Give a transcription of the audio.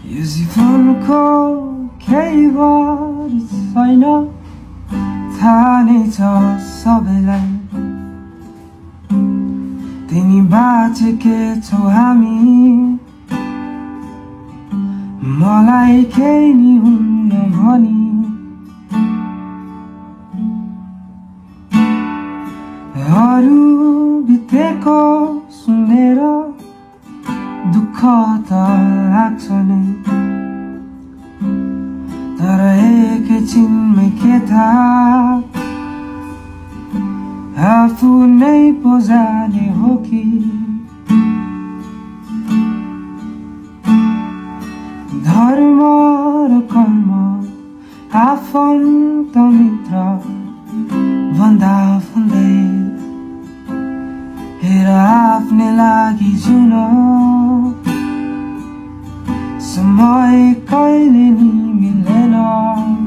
यो जीवनको केही बार छैन, थाहा नै छ सबैलाई। तिमी बाँचेकै छौ हामी, मलाई केही नि हुन्न भनी। अरू बितेको सुनेर दुःख त लाग्छ नै, तर एकैछिनमै के थाहा आफू नै पो जाने हो कि। धर्म र कर्म आफन्त मित्र भन्दा भन्दै हेर आफ्नै लागि जुन समय कहिले नि मिल्दैन।